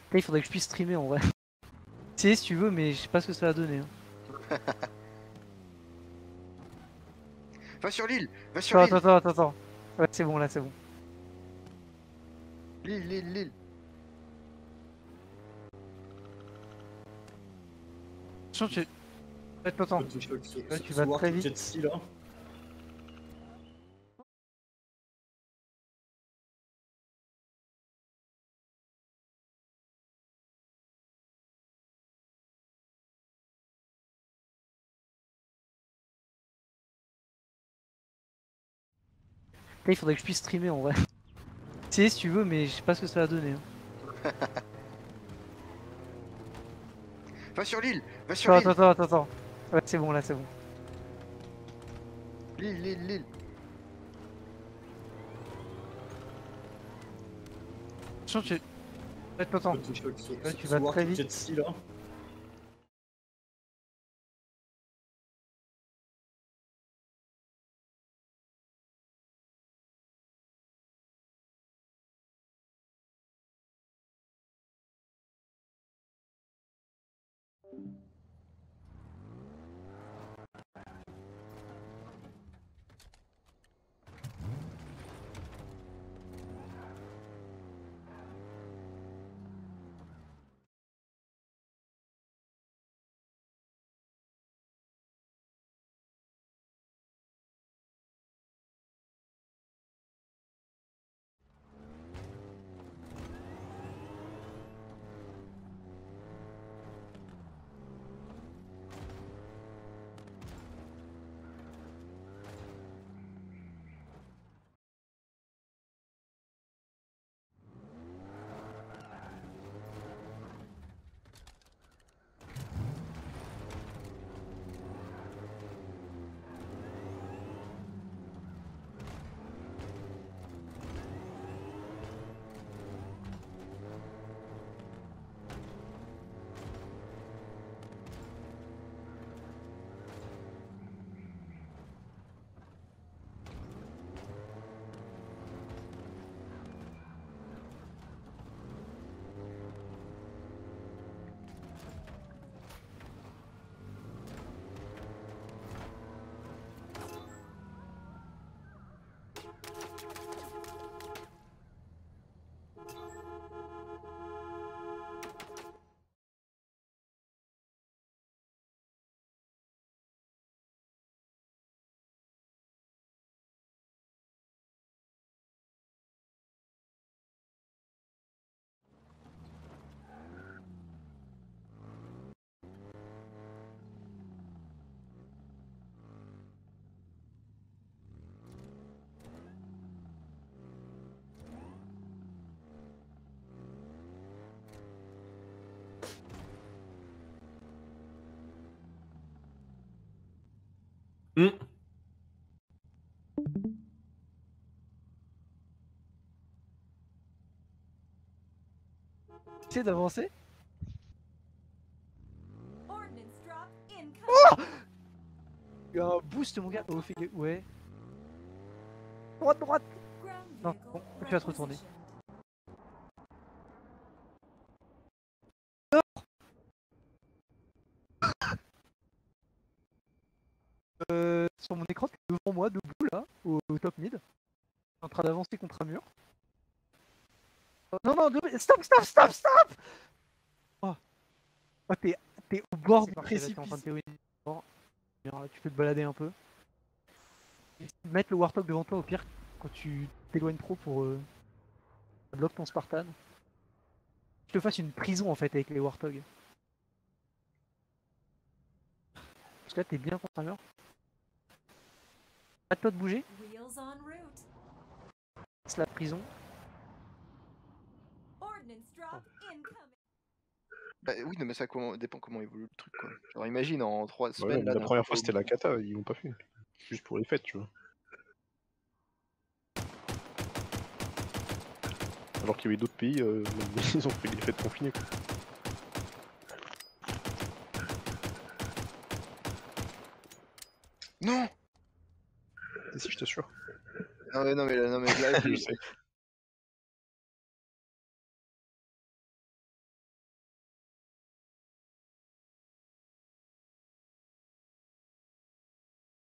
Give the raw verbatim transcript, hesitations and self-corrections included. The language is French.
il faudrait que je puisse streamer en vrai. Si, si tu veux, mais je sais pas ce que ça va donner. Hein. Va sur l'île, va sur Attends, l'île. attends, attends, attends. Ouais, c'est bon, là, c'est bon. L'île, l'île, l'île. Attention, tu... Attends, attends. Là, tu vas très vite. Ici, là. Là, il faudrait que je puisse streamer en vrai. Si, si tu veux, mais je sais pas ce que ça va donner. Hein. Va sur l'île, va sur Attends, l'île. attends, attends, attends. Ouais, c'est bon, là, c'est bon. L'île, l'île, l'île. Attention, tu... Attends, attends. Là, tu vas très vite. Ici, là. Mmh. Essaye d'avancer. Oh, Il y a un boost, mon gars. Oh, fais gaffe. Ouais. Droite, droite. Non, bon, tu vas te retourner. Euh, sur mon écran, t'es devant moi, debout là, au, au top mid. En train d'avancer contre un mur. Oh, non, non, de... stop, stop, stop, stop. Oh, oh t'es au bord du précipice. Tu peux te balader un peu. Mettre le Warthog devant toi au pire quand tu t'éloignes trop pour euh, bloquer ton Spartan. Je te fasse une prison en fait avec les Warthogs. Parce que là t'es bien contre un mur. Pas de toi de bouger. C'est la prison. Bah oui, non, mais ça comment... dépend comment évolue le truc, quoi. Genre, imagine, en trois Ouais, semaines... là, la première fois, c'était la cata, ils l'ont pas fait. Juste pour les fêtes, tu vois. Alors qu'il y avait d'autres pays, euh, ils ont fait des fêtes confinées, quoi. Non. Si, je t'assure. Non mais, non mais, non, mais là, je sais.